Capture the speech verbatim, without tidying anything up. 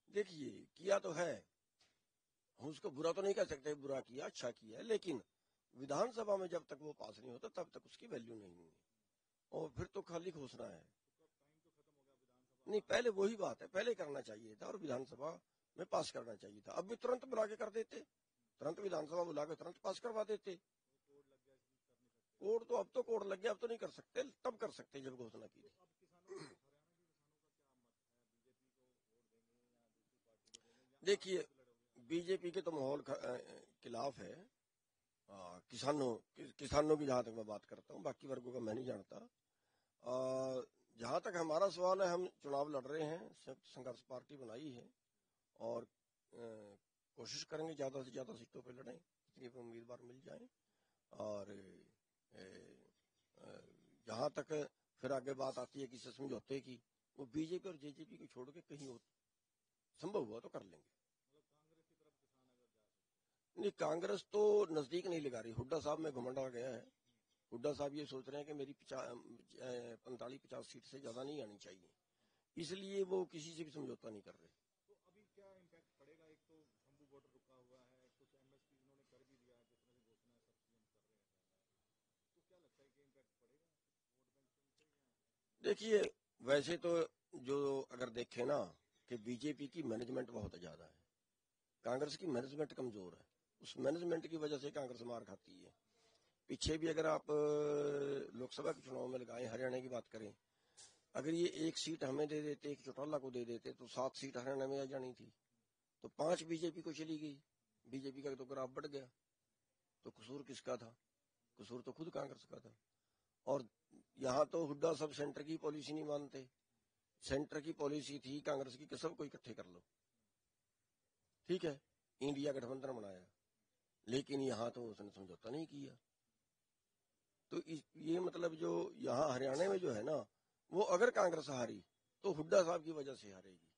دیکھیے کیا تو ہے، ہم اس کو برا تو نہیں کہہ سکتے، برا کیا اچھا کیا، لیکن ودھان سبھا میں جب تک وہ پاس نہیں ہوتا تب تک اس کی ویلیو نہیں ہے، اور پھر تو خالی گھوسنا ہے۔ نہیں، پہلے وہی بات ہے، پہلے کرنا چاہیے تھا اور ودھان سبھا میں پاس کرنا چاہیے تھا، اب بھی ترنت بلا کے کر دیتے، ترنت ودھان سبھا بلا کے ترنت پاس کروا دیتے۔ کوڑ تو اب تو کوڑ لگ گیا، اب تو نہیں کر سکتے، تب کر سکتے جب گھوشنا کی تھی۔ دیکھیے بی جے پی کے تو ماحول خلاف ہے، کسانوں کسانوں کی جہاں تک میں بات کرتا ہوں، باقی ورگوں کا میں نہیں جانتا۔ جہاں تک ہمارا سوال ہے، ہم چناؤ لڑ رہے ہیں، سنگھرش پارٹی بنائی ہے اور کوشش کریں گے زیادہ سے زیادہ سیٹوں پہ لڑیں، اتنی امیدوار مل جائیں، اور جہاں تک پھر آگے بات آتی ہے کسی سمجھوتے کی، وہ بی جے پی اور جے جے پی کو چھوڑ کے کہیں اور سمبھو ہوا تو کر لیں گے۔ نہیں، کانگریس تو نزدیک نہیں لگا رہی، ہڈا صاحب میں گھمنڈا گیا ہے، ہڈا صاحب یہ سوچ رہے ہیں کہ میری پینتالیس پچاس سیٹ سے زیادہ نہیں آنی چاہیے، اس لیے وہ کسی سے بھی سمجھوتا نہیں کر رہے۔ تو ابھی کیا امپیکٹ پڑے گا؟ ایک تو شمبھو بارڈر رکا ہوا ہے، کچھ ایم ایس پی انہوں نے کر بھی دیا ہے، جس طرح سے گھوشنا سب چیز کر رہے ہیں، تو کیا لگتا ہے کہ امپیکٹ پڑے گا ووٹ بینک سے؟ دیکھیے ویسے تو جو اگر دیکھیں نا کہ بی جے پی کی مینجمنٹ بہت زیادہ ہے، کانگریس کی مینجمنٹ کمزور ہے، اس مینجمنٹ کی وجہ سے کانگریس مار کھاتی ہے۔ پیچھے بھی اگر آپ لوک سبھا کے چناؤ میں لگائیں، ہریانہ کی بات کریں، اگر یہ ایک سیٹ ہمیں دے دیتے، ایک چوٹالہ کو دے دیتے تو سات سیٹ ہریانہ میں آ جانی تھی، تو پانچ بی جے پی کو چلی گئی، بی جے پی کا تو گراف بڑھ گیا، تو قصور کس کا تھا؟ قصور تو خود کانگریس کا تھا۔ اور یہاں تو ہڈا سب سینٹر کی پالیسی نہیں مانتے، سینٹر کی پالیسی تھی کانگریس کی کہ سب کو اکٹھے کر لو، ٹھیک ہے، انڈیا گٹھ بندھن بنایا، لیکن یہاں تو اس نے سمجھوتا نہیں کیا۔ تو یہ مطلب جو یہاں ہریانہ میں جو ہے نا، وہ اگر کانگریس ہاری تو ہڈا صاحب کی وجہ سے ہارے گی۔